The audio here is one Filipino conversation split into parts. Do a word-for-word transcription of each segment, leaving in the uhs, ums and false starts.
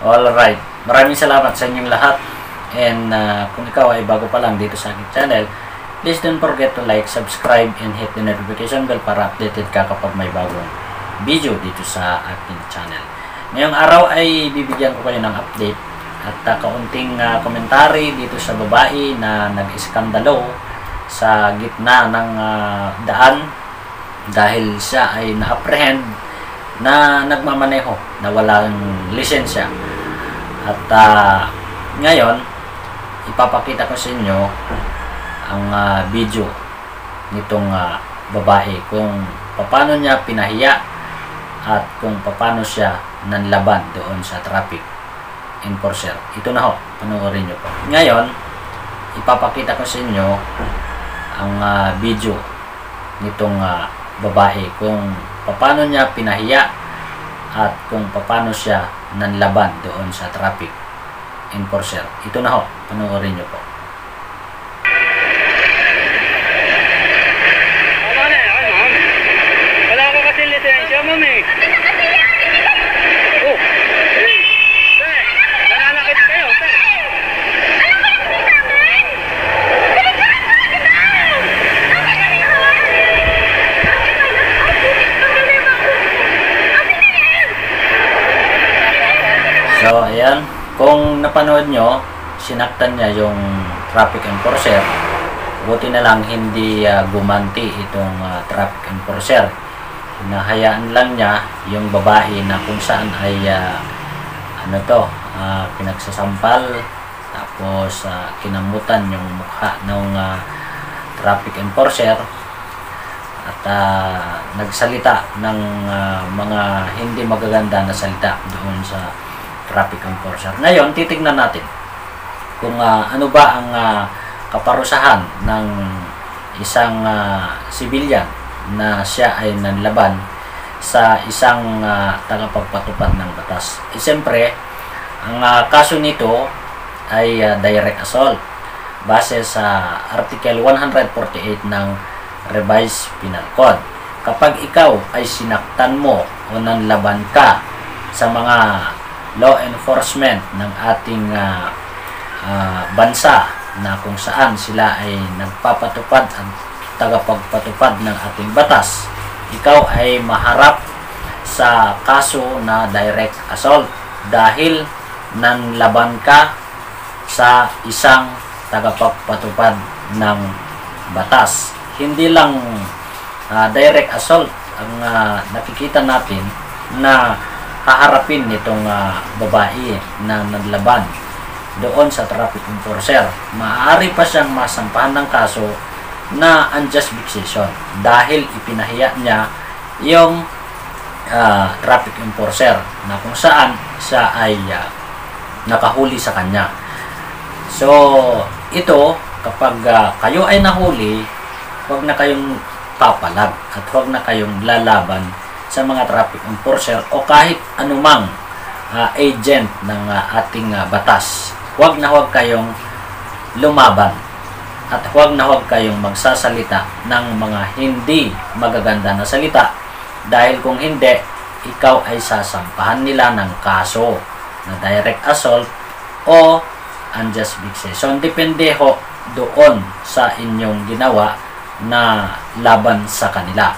Alright, maraming salamat sa inyong lahat. And uh, kung ikaw ay bago pa lang dito sa aking channel, please don't forget to like, subscribe, and hit the notification bell para updated ka kapag may bagong video dito sa aking channel. Ngayong araw ay bibigyan ko kayo ng update at uh, kaunting uh, komentary dito sa babae na nag-iskandalo sa gitna ng uh, daan dahil siya ay na-apprehend na nagmamaneho na walang lisensya. At uh, ngayon, ipapakita ko sa inyo ang uh, video nitong uh, babae kung paano niya pinahiya at kung paano siya nanlaban doon sa traffic enforcer. Ito na ho, panoorin nyo po. Ngayon, ipapakita ko sa inyo ang uh, video nitong uh, babae kung paano niya pinahiya at kung paano siya nanlaban doon sa traffic enforcer. Ito na ho, panoorin nyo po. Wala na yan, ma'am. Wala ko kasi lisensya, ma'am eh. Oh, sir, nananakit kayo, sir. So, ayan. Kung napanood nyo, sinaktan niya yung traffic enforcer. Buti na lang hindi uh, gumanti itong uh, traffic enforcer. Hinahayaan lang niya yung babae na kung saan ay uh, ano to, uh, pinagsasampal. Tapos uh, kinamutan yung mukha ng uh, traffic enforcer. At uh, nagsalita ng uh, mga hindi magaganda na salita doon sa traffic enforcer. Ngayon, titignan natin kung uh, ano ba ang uh, kaparusahan ng isang uh, civilian na siya ay nanlaban sa isang uh, tagapagpatupad ng batas. E, siyempre, ang uh, kaso nito ay uh, direct assault base sa Article one forty-eight ng Revised Penal Code. Kapag ikaw ay sinaktan mo o nanlaban ka sa mga law enforcement ng ating uh, uh, bansa na kung saan sila ay nagpapatupad at tagapagpatupad ng ating batas, ikaw ay maharap sa kaso na direct assault dahil nanlaban ka sa isang tagapagpatupad ng batas. Hindi lang uh, direct assault ang uh, nakikita natin na haharapin nitong uh, babae na nanlaban doon sa traffic enforcer. Maaari pa siyang masampahan ng kaso na unjust vexation dahil ipinahiya niya yung uh, traffic enforcer na kung saan siya ay uh, nakahuli sa kanya. So, ito, kapag uh, kayo ay nahuli, huwag na kayong papalag at huwag na kayong lalaban sa mga traffic enforcer o kahit anumang uh, agent ng uh, ating uh, batas. Huwag na huwag kayong lumaban at huwag na huwag kayong magsasalita ng mga hindi magaganda na salita dahil kung hindi, ikaw ay sasampahan nila ng kaso na direct assault o unjust vexation. Depende ho doon sa inyong ginawa na laban sa kanila.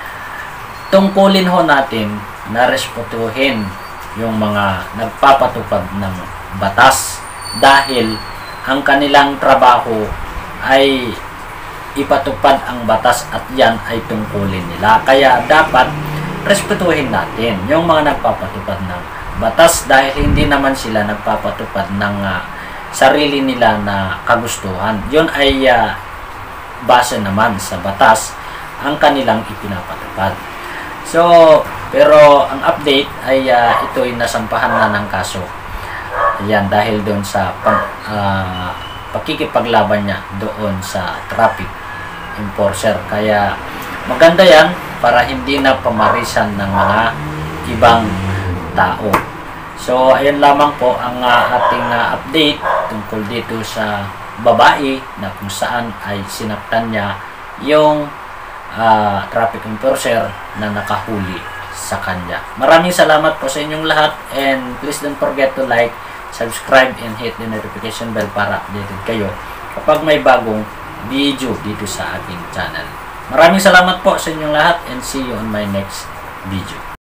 Tungkulin ho natin na respetuhin yung mga nagpapatupad ng batas dahil ang kanilang trabaho ay ipatupad ang batas at yan ay tungkulin nila. Kaya dapat respetuhin natin yung mga nagpapatupad ng batas dahil hindi naman sila nagpapatupad ng uh, sarili nila na kagustuhan. Yun ay uh, base naman sa batas ang kanilang ipinapatupad. So, pero ang update ay uh, ito ay nasampahan na ng kaso. Ayan, dahil doon sa pag, uh, pakikipaglaban niya doon sa traffic enforcer. Kaya maganda yan para hindi na pamarisan ng mga ibang tao. So, ayan lamang po ang uh, ating uh, update tungkol dito sa babae na kung saan ay sinaktan niya yung uh, traffic enforcer na nakahuli sa kanya. Maraming salamat po sa inyong lahat, and please don't forget to like, subscribe, and hit the notification bell para updated kayo kapag may bagong video dito sa ating channel. Maraming salamat po sa inyong lahat, and see you on my next video.